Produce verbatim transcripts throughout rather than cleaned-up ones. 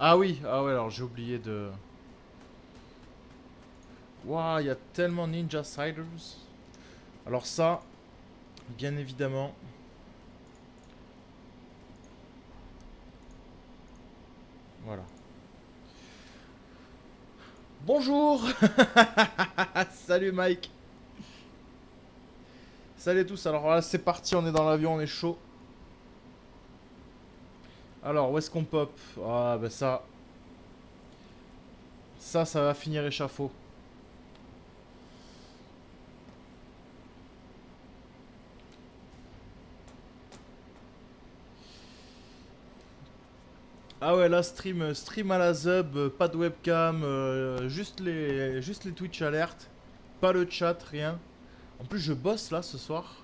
Ah oui, ah ouais, alors j'ai oublié de... Waouh, il y a tellement Ninja Ciders. Alors ça, bien évidemment... Voilà. Bonjour. Salut Mike. Salut à tous, alors là c'est parti, on est dans l'avion, on est chaud. Alors, où est-ce qu'on pop? Ah bah ça... Ça, ça va finir échafaud. Ah ouais, là, stream, stream à la zub, euh, pas de webcam, euh, juste, les, juste les Twitch alertes, pas le chat, rien. En plus, je bosse là ce soir.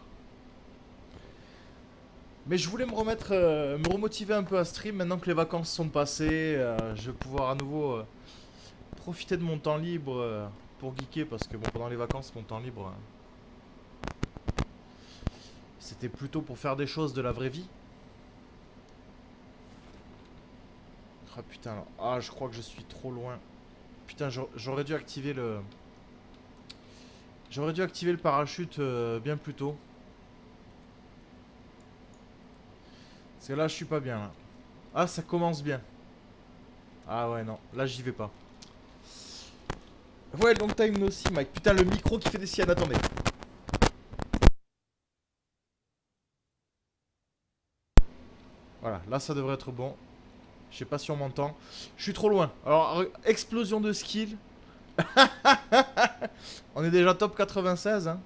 Mais je voulais me remettre, euh, me remotiver un peu à stream maintenant que les vacances sont passées. Euh, je vais pouvoir à nouveau euh, profiter de mon temps libre euh, pour geeker parce que bon, pendant les vacances, mon temps libre, hein, c'était plutôt pour faire des choses de la vraie vie. Ah putain, alors- ah je crois que je suis trop loin. Putain, j'aurais dû activer le... J'aurais dû activer le parachute euh, bien plus tôt. Parce que là, je suis pas bien là. Ah, ça commence bien. Ah ouais, non, là j'y vais pas. Ouais, long time no see, Mike. Putain, le micro qui fait des siennes, attendez. Voilà, là ça devrait être bon. Je sais pas si on m'entend. Je suis trop loin. Alors, explosion de skill. On est déjà top quatre-vingt-seize, hein.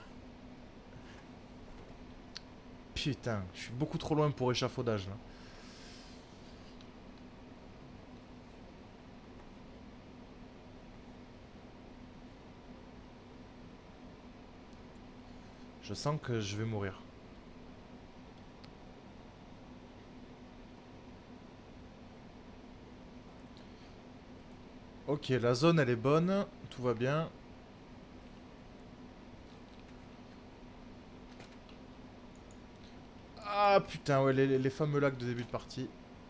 Putain, je suis beaucoup trop loin pour échafaudage là. Je sens que je vais mourir. Ok, la zone elle est bonne. Tout va bien. Ah putain, ouais, les, les fameux lacs de début de partie.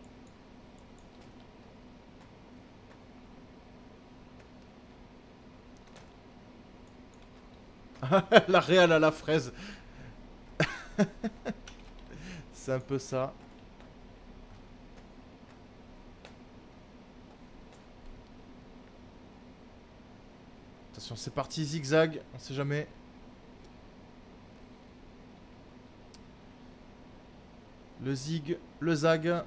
La réal à la fraise. C'est un peu ça. Attention, c'est parti, zigzag. On sait jamais. Le zig, le zag.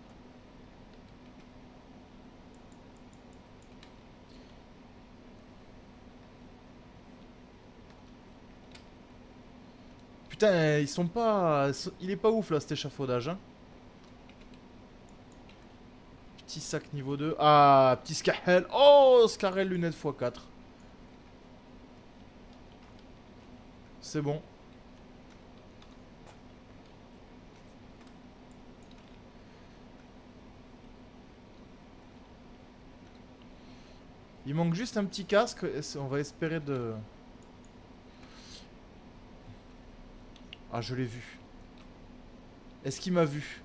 Putain, ils sont pas... Il est pas ouf là cet échafaudage, hein. Petit sac niveau deux. Ah, petit Scarel. Oh, Scarel lunette fois quatre. C'est bon. Il manque juste un petit casque. On va espérer de... Ah, je l'ai vu. Est-ce qu'il m'a vu?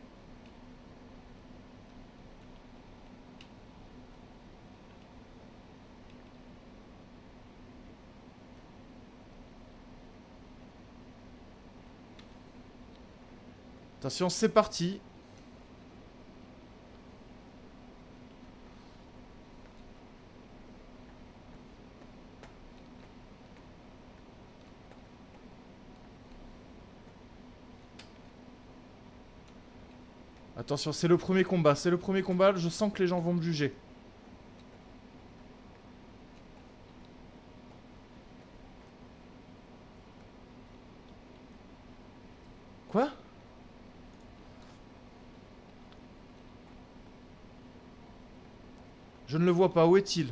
Attention, c'est parti. Attention, c'est le premier combat. C'est le premier combat. Je sens que les gens vont me juger. Quoi? Je ne le vois pas. Où est-il?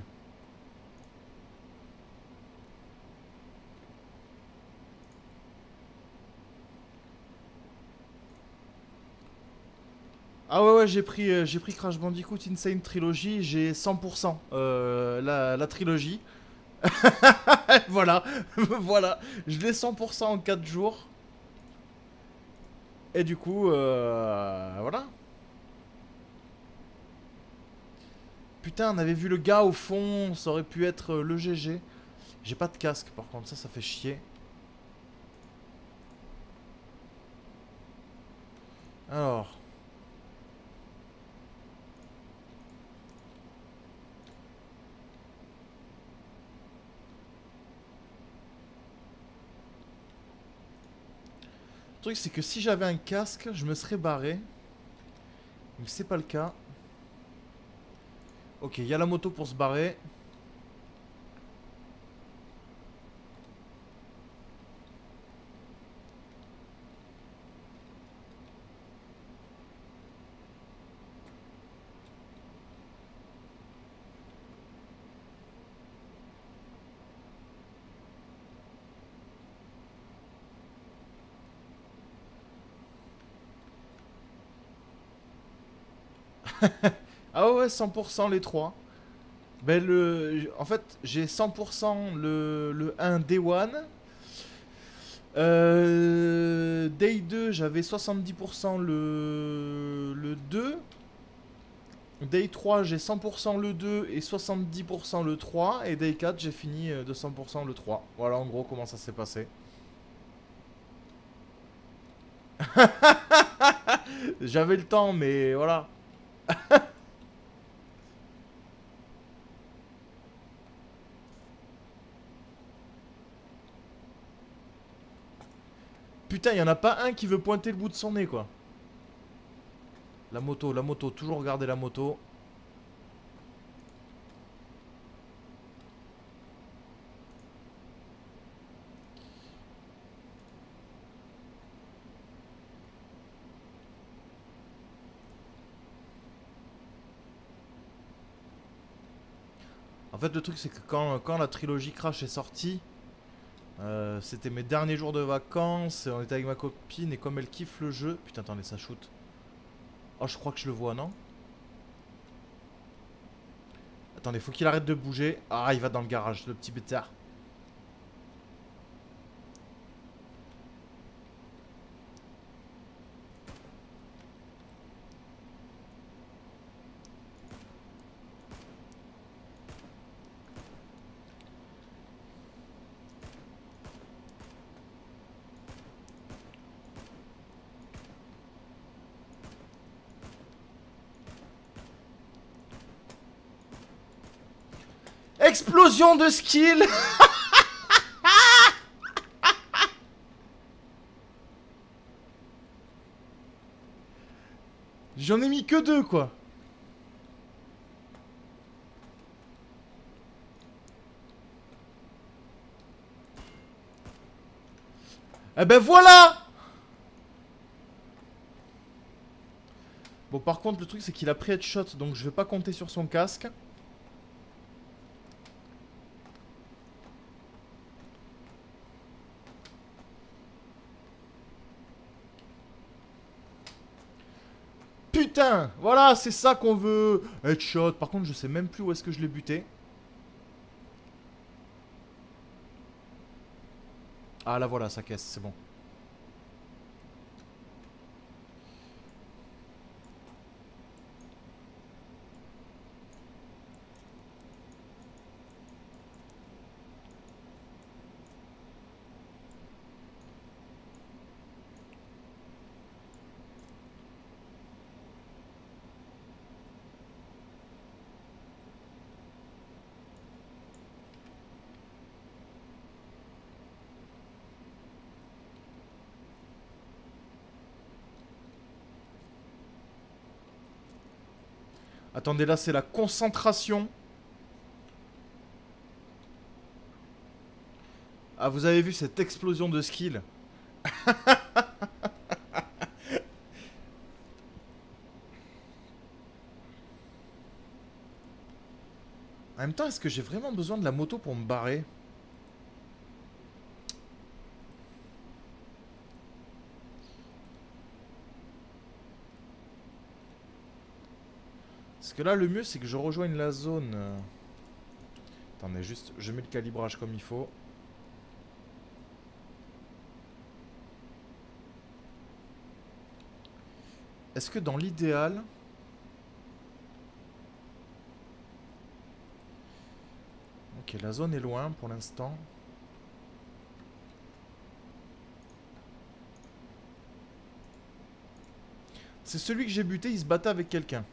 Ah ouais ouais, j'ai pris, euh, j'ai pris Crash Bandicoot Insane Trilogy, j'ai cent pour cent euh, la, la trilogie. Voilà, voilà, je l'ai cent pour cent en quatre jours. Et du coup, euh, voilà. Putain, on avait vu le gars au fond, ça aurait pu être euh, le G G. J'ai pas de casque par contre, ça, ça fait chier. Alors. Le truc c'est que si j'avais un casque, je me serais barré. Mais c'est pas le cas. Ok, il y a la moto pour se barrer. Ah ouais, cent pour cent les trois. Ben le... En fait, j'ai cent pour cent le, le un Day un. Euh, Day deux, j'avais soixante-dix pour cent le, le deux. Day trois, j'ai cent pour cent le deux et soixante-dix pour cent le trois. Et Day quatre, j'ai fini de cent pour cent le trois. Voilà en gros comment ça s'est passé. J'avais le temps, mais voilà. Putain, il y en a pas un qui veut pointer le bout de son nez, quoi. La moto, la moto, toujours regarder la moto. En fait, le truc, c'est que quand, quand la trilogie Crash est sortie, euh, c'était mes derniers jours de vacances, on était avec ma copine, et comme elle kiffe le jeu... Putain, attendez, ça shoot. Oh, je crois que je le vois, non? Attendez, faut qu'il arrête de bouger. Ah, il va dans le garage, le petit bêtard. Explosion de skill. J'en ai mis que deux, quoi. Eh ben voilà. Bon, par contre, le truc, c'est qu'il a pris headshot, donc je vais pas compter sur son casque. Putain, voilà, c'est ça qu'on veut. Headshot. Par contre, je sais même plus où est-ce que je l'ai buté. Ah, là, voilà, sa caisse, c'est bon. Attendez, là, c'est la concentration. Ah, vous avez vu cette explosion de skill? En même temps, est-ce que j'ai vraiment besoin de la moto pour me barrer? Parce que là, le mieux, c'est que je rejoigne la zone. Attendez, juste, je mets le calibrage comme il faut. Est-ce que dans l'idéal... Ok, la zone est loin pour l'instant. C'est celui que j'ai buté, il se battait avec quelqu'un.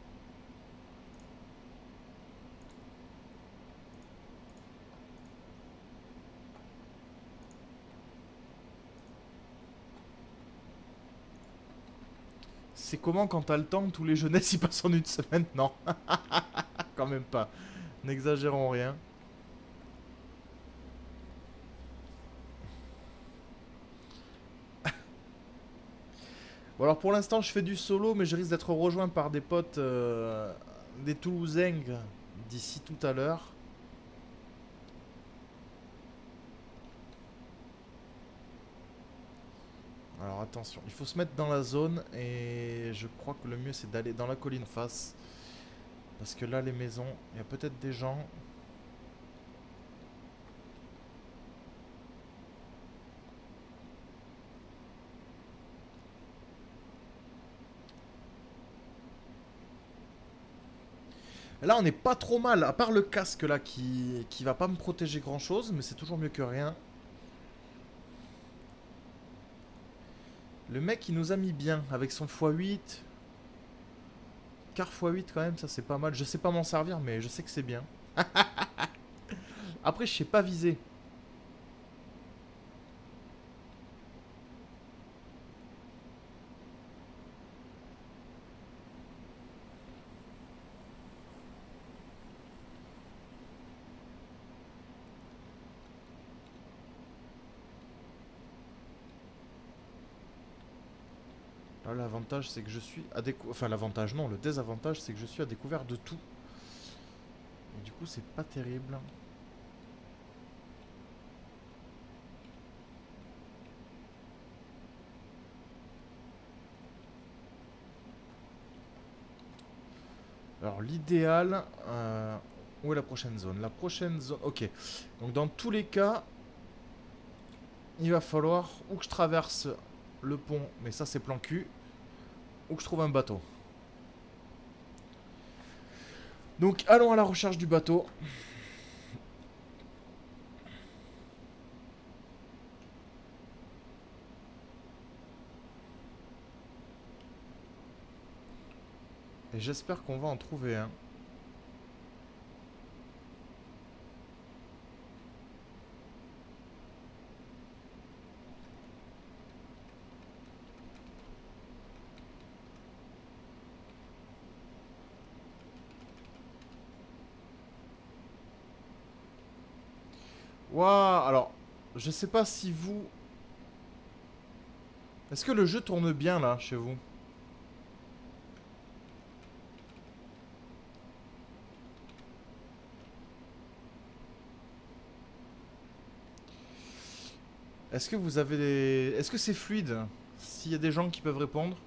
C'est comment quand t'as le temps, tous les jeunesses ils passent en une semaine? Non, quand même pas. N'exagérons rien. Bon alors pour l'instant je fais du solo, mais je risque d'être rejoint par des potes, euh, des Toulousains d'ici tout à l'heure. Alors attention, il faut se mettre dans la zone et je crois que le mieux c'est d'aller dans la colline face. Parce que là les maisons, il y a peut-être des gens. Là on n'est pas trop mal, à part le casque là qui, qui va pas me protéger grand chose, mais c'est toujours mieux que rien. Le mec il nous a mis bien avec son fois huit. Car fois huit quand même, ça c'est pas mal. Je sais pas m'en servir mais je sais que c'est bien. Après je sais pas viser. Là l'avantage c'est que je suis à découvert. Enfin l'avantage non, le désavantage c'est que je suis à découvert de tout. Et du coup c'est pas terrible. Alors l'idéal... Euh... Où est la prochaine zone? La prochaine zone... Ok. Donc dans tous les cas, il va falloir ou que je traverse le pont, mais ça c'est plan cul, ou que je trouve un bateau. Donc allons à la recherche du bateau. Et j'espère qu'on va en trouver un. Waouh, alors, je sais pas si vous... Est-ce que le jeu tourne bien là, chez vous? Est-ce que vous avez des... Est-ce que c'est fluide? S'il y a des gens qui peuvent répondre.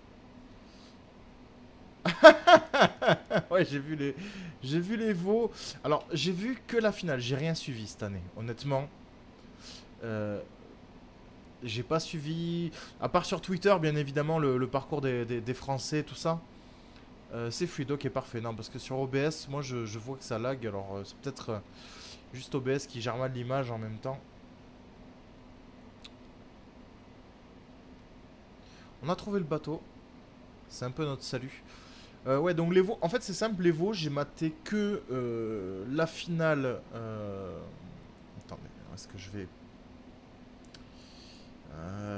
Ouais, j'ai vu les... J'ai vu les veaux. Alors, j'ai vu que la finale. J'ai rien suivi cette année, honnêtement. Euh... J'ai pas suivi... À part sur Twitter, bien évidemment, le, le parcours des, des, des Français, tout ça. Euh, c'est fluide, ok, parfait. Non, parce que sur O B S, moi, je, je vois que ça lag. Alors, euh, c'est peut-être euh, juste O B S qui gère mal l'image en même temps. On a trouvé le bateau. C'est un peu notre salut. Euh, ouais, donc les veaux... En fait, c'est simple, les veaux, j'ai maté que euh, la finale... Euh... Attendez, est-ce que je vais... Euh...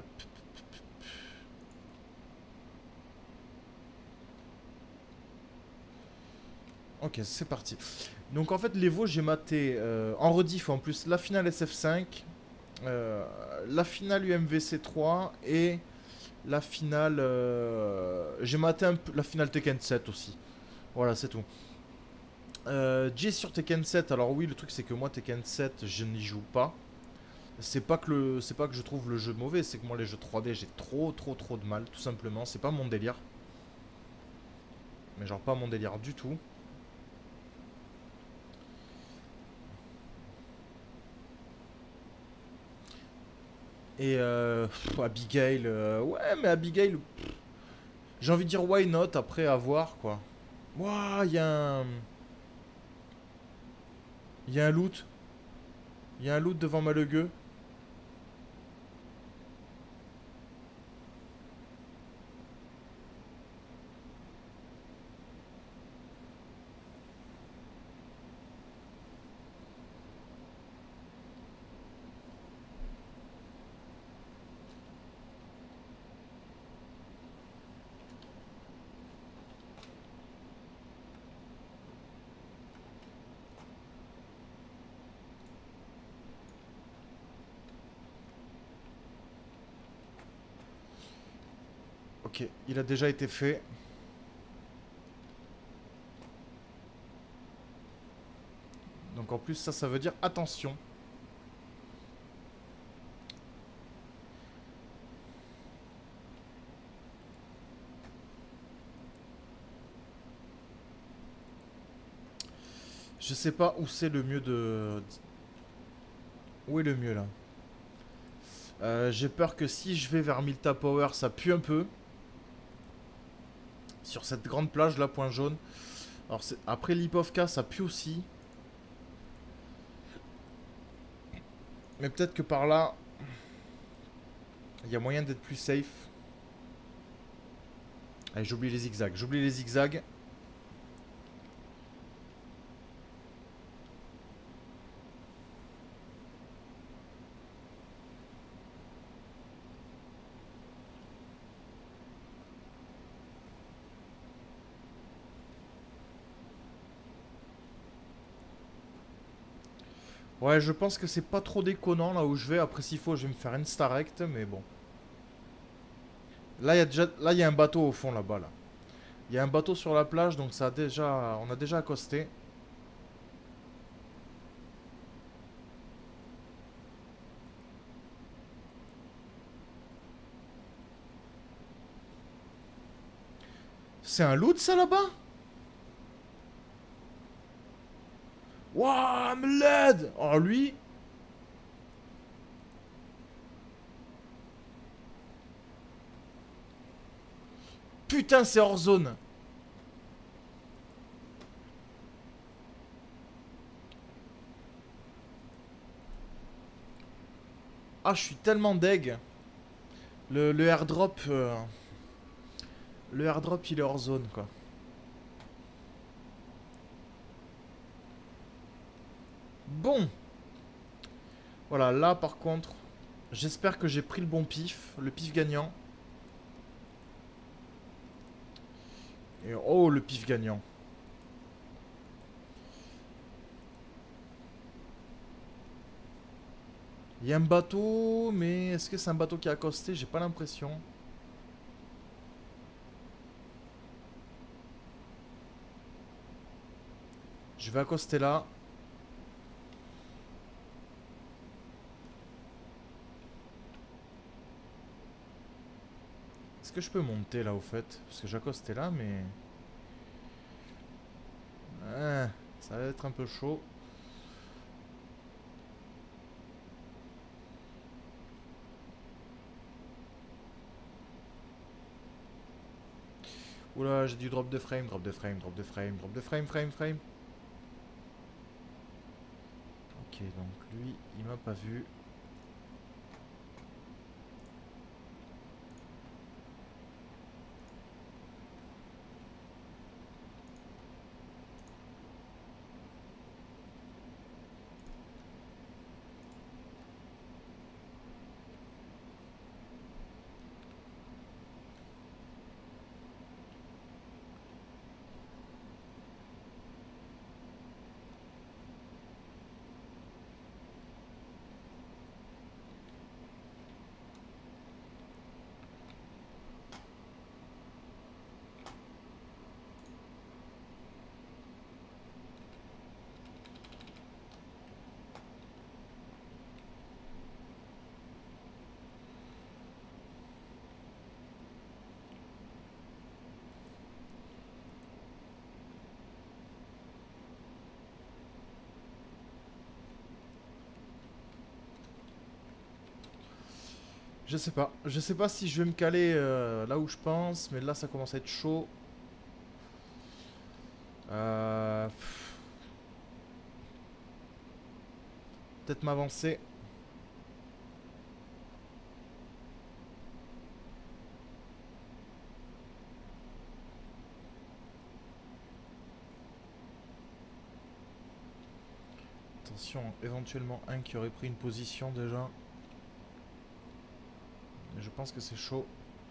Ok, c'est parti. Donc en fait, les veaux, j'ai maté euh, en rediff en plus la finale S F cinq, euh, la finale U M V C trois et la finale... Euh, j'ai maté un peu la finale Tekken sept aussi. Voilà, c'est tout. Euh, J sur Tekken sept, alors oui, le truc c'est que moi Tekken sept, je n'y joue pas. C'est pas que le, c'est pas que je trouve le jeu mauvais, c'est que moi les jeux trois D j'ai trop trop trop de mal, tout simplement. C'est pas mon délire. Mais genre pas mon délire du tout. Et euh, pff, Abigail, euh, ouais mais Abigail, j'ai envie de dire why not après avoir quoi. Waouh, il y a un... Il y a un loot. Il y a un loot devant Malegueux. Ok, il a déjà été fait. Donc en plus ça, ça veut dire attention. Je sais pas où c'est le mieux de... Où est le mieux là? euh, J'ai peur que si je vais vers Milta Power, ça pue un peu. Sur cette grande plage là, point jaune. Alors après Lipovka, ça pue aussi. Mais peut-être que par là, il y a moyen d'être plus safe. Allez, j'oublie les zigzags. J'oublie les zigzags. Ouais, je pense que c'est pas trop déconnant là où je vais. Après, s'il faut, je vais me faire insta-rect, mais bon. Là, il y a déjà... Là, il y a un bateau au fond là-bas, là. Il y a un bateau sur la plage, donc ça a déjà... On a déjà accosté. C'est un loot, ça, là-bas? Wouah, me l'aide! Oh, lui... Putain, c'est hors zone. Ah, je suis tellement deg. Le, le airdrop... euh, Le airdrop, il est hors zone, quoi. Bon. Voilà, là, par contre... J'espère que j'ai pris le bon pif. Le pif gagnant. Et oh, le pif gagnant. Il y a un bateau, mais est-ce que c'est un bateau qui a accosté? J'ai pas l'impression. Je vais accoster là. Est-ce que je peux monter là au fait? Parce que j'accostais là, mais... Ah, ça va être un peu chaud. Oula, j'ai du drop de frame, drop de frame, drop de frame, drop de frame, frame, frame. Ok, donc lui, il m'a pas vu. Je sais pas. Je sais pas si je vais me caler euh, là où je pense, mais là ça commence à être chaud. Euh... peut-être m'avancer. Attention, éventuellement un qui aurait pris une position déjà. Mais je pense que c'est chaud.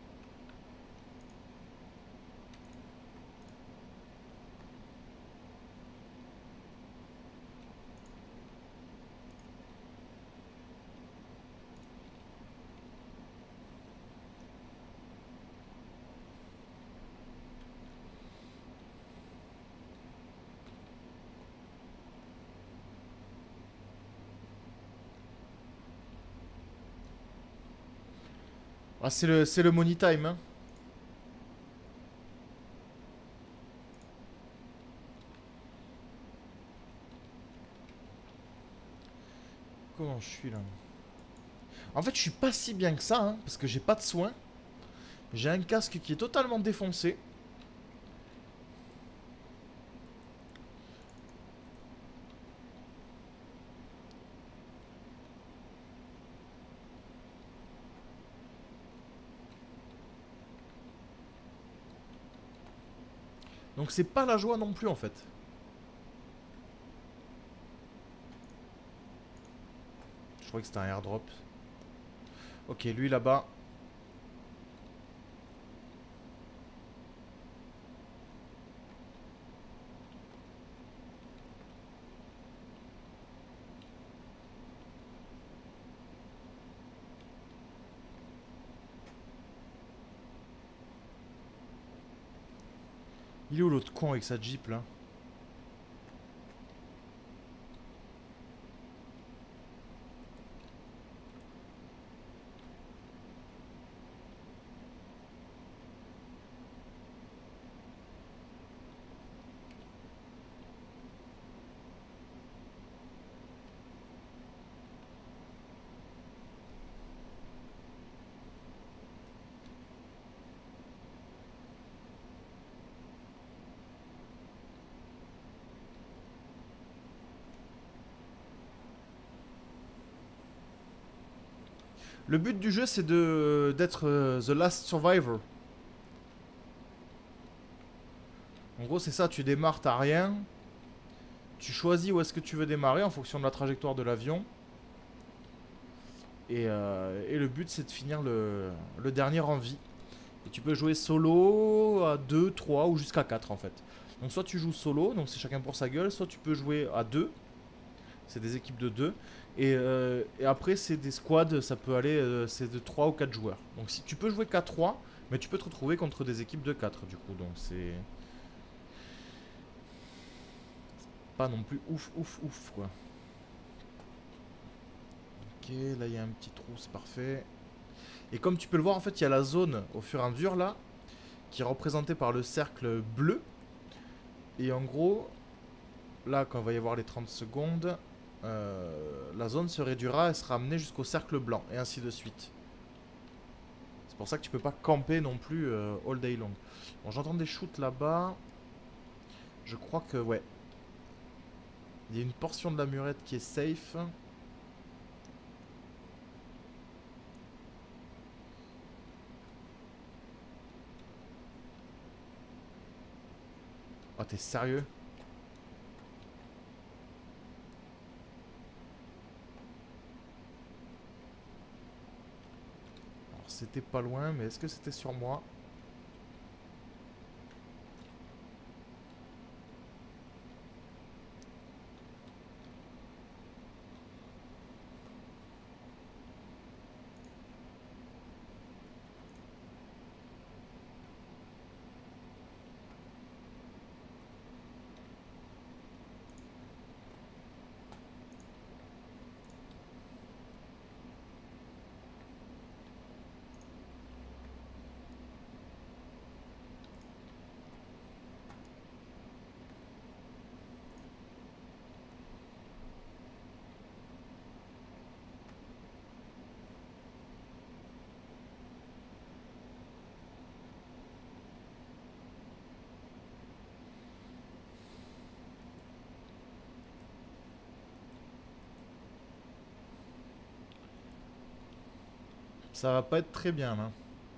Ah, c'est le, c'est le money time, hein. Comment je suis là? En fait, je suis pas si bien que ça, hein, parce que j'ai pas de soins. J'ai un casque qui est totalement défoncé. Donc c'est pas la joie non plus en fait. Je croyais que c'était un airdrop. Ok, lui là-bas. Il est où l'autre con avec sa Jeep là? Le but du jeu c'est de d'être euh, the last survivor. En gros c'est ça, tu démarres, t'as rien. Tu choisis où est-ce que tu veux démarrer en fonction de la trajectoire de l'avion. Et, euh, et le but c'est de finir le, le dernier en vie. Et tu peux jouer solo à deux, trois ou jusqu'à quatre en fait. Donc soit tu joues solo, donc c'est chacun pour sa gueule, soit tu peux jouer à deux. C'est des équipes de deux. Et, euh, et après c'est des squads, ça peut aller, euh, c'est de trois ou quatre joueurs. Donc si tu peux jouer qu'à trois, mais tu peux te retrouver contre des équipes de quatre du coup. Donc c'est pas non plus ouf ouf ouf quoi. Ok, là il y a un petit trou, c'est parfait. Et comme tu peux le voir en fait il y a la zone au fur et à mesure là, qui est représentée par le cercle bleu. Et en gros, là quand il va y avoir les trente secondes, euh, la zone se réduira et sera amenée jusqu'au cercle blanc, et ainsi de suite. C'est pour ça que tu peux pas camper non plus euh, all day long. Bon, j'entends des shoots là-bas. Je crois que, ouais. Il y a une portion de la murette qui est safe. Oh, t'es sérieux? Alors, c'était pas loin, mais est-ce que c'était sur moi? Ça va pas être très bien là.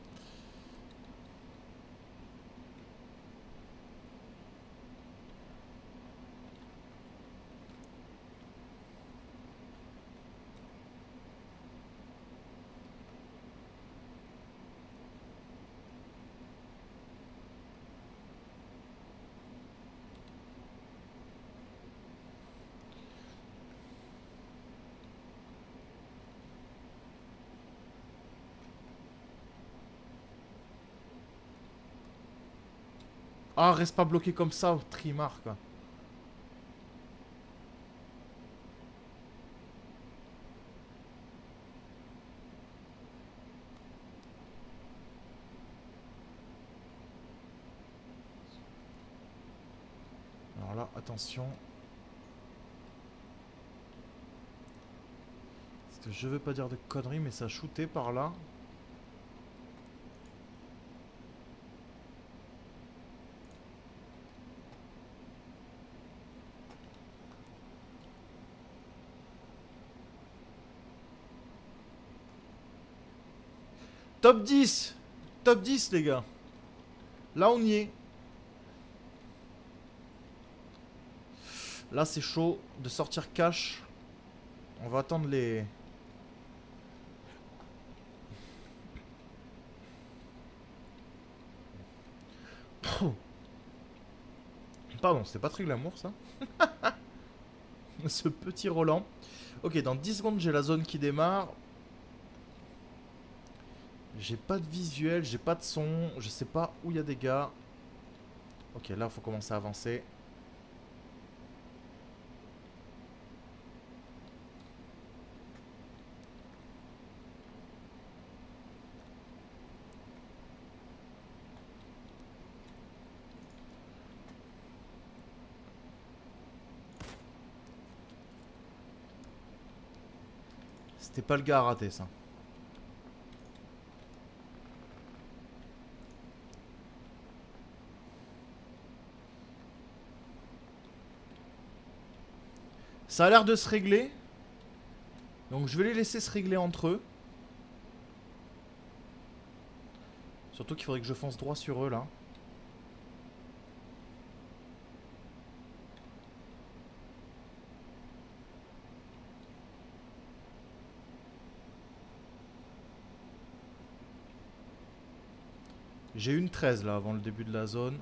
Ah, reste pas bloqué comme ça, trimar quoi. Alors là, attention. Parce que je veux pas dire de conneries, mais ça shootait par là. Top dix. Top dix, les gars. Là, on y est. Là, c'est chaud de sortir cash. On va attendre les... Pardon, c'était pas très glamour, ça. Ce petit Roland. Ok, dans dix secondes, j'ai la zone qui démarre. J'ai pas de visuel, j'ai pas de son. Je sais pas où il y a des gars. Ok, là, il faut commencer à avancer. C'était pas le gars à rater, ça. Ça a l'air de se régler. Donc je vais les laisser se régler entre eux. Surtout qu'il faudrait que je fonce droit sur eux, là. J'ai une treize, là, avant le début de la zone.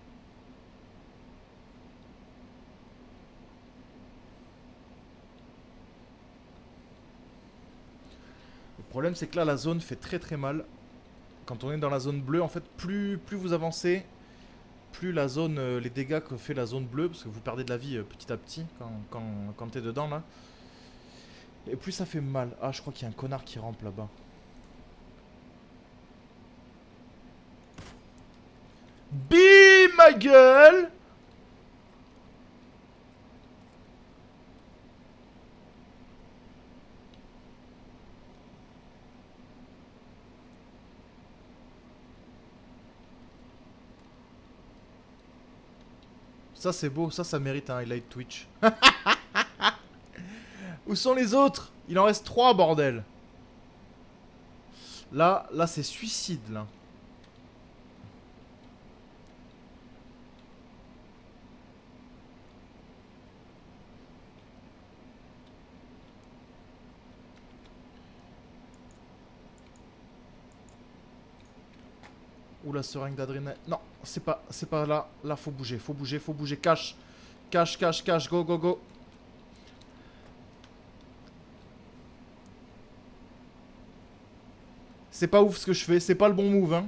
Le problème, c'est que là, la zone fait très très mal. Quand on est dans la zone bleue, en fait, plus, plus vous avancez, plus la zone, euh, les dégâts que fait la zone bleue, parce que vous perdez de la vie euh, petit à petit quand, quand, quand t'es dedans, là. Et plus ça fait mal. Ah, je crois qu'il y a un connard qui rampe là-bas. Bim, ma gueule! Ça, c'est beau. Ça, ça mérite un highlight Twitch. Où sont les autres? Il en reste trois, bordel. Là, là, c'est suicide, là. Ou la seringue d'adrénaline. Non, c'est pas, c'est pas là. Là, faut bouger, faut bouger, faut bouger. Cache, cache, cache, cache. Go, go, go. C'est pas ouf ce que je fais. C'est pas le bon move, hein.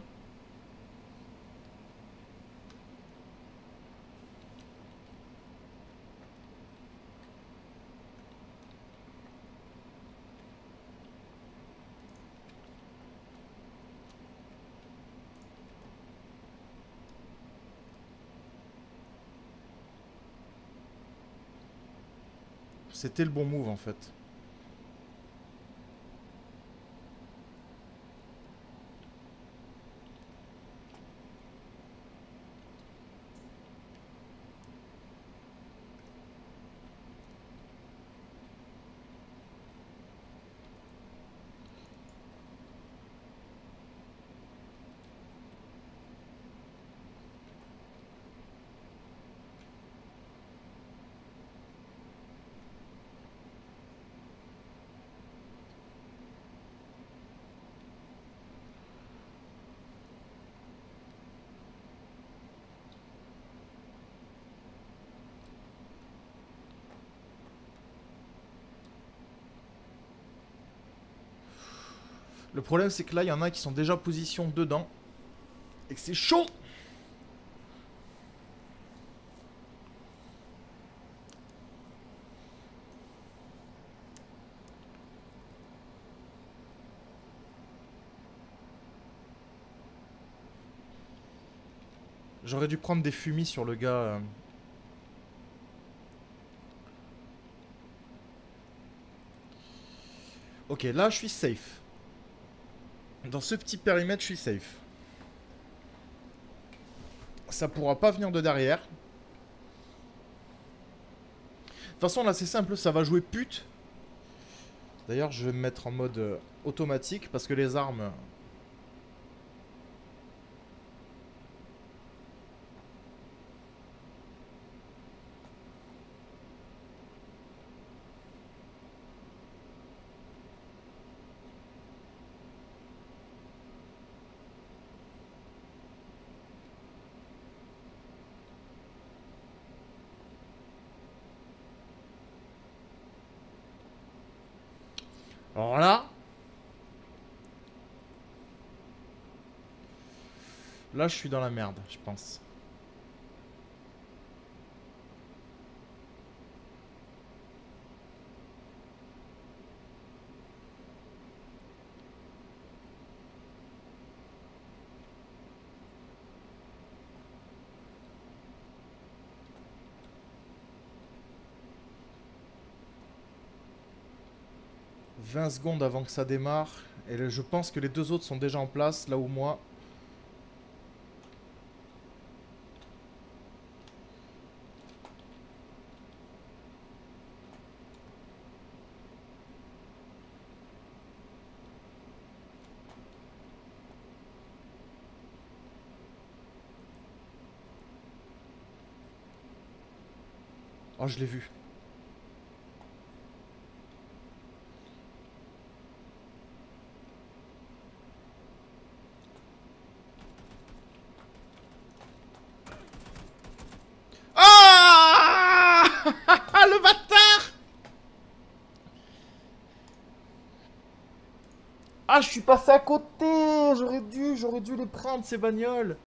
C'était le bon move, en fait. Le problème, c'est que là, il y en a qui sont déjà position dedans. Et que c'est chaud. J'aurais dû prendre des fumis sur le gars. euh. Ok, là, je suis safe. Dans ce petit périmètre, je suis safe. Ça pourra pas venir de derrière. De toute façon, là, c'est simple, ça va jouer pute. D'ailleurs, je vais me mettre en mode euh, automatique parce que les armes... Alors là... Là, je suis dans la merde, je pense. vingt secondes avant que ça démarre. Et le- je pense que les deux autres sont déjà en place, là où moi... Oh, je l'ai vu. Ah le bâtard! Ah, je suis passé à côté! J'aurais dû, j'aurais dû les prendre, ces bagnoles!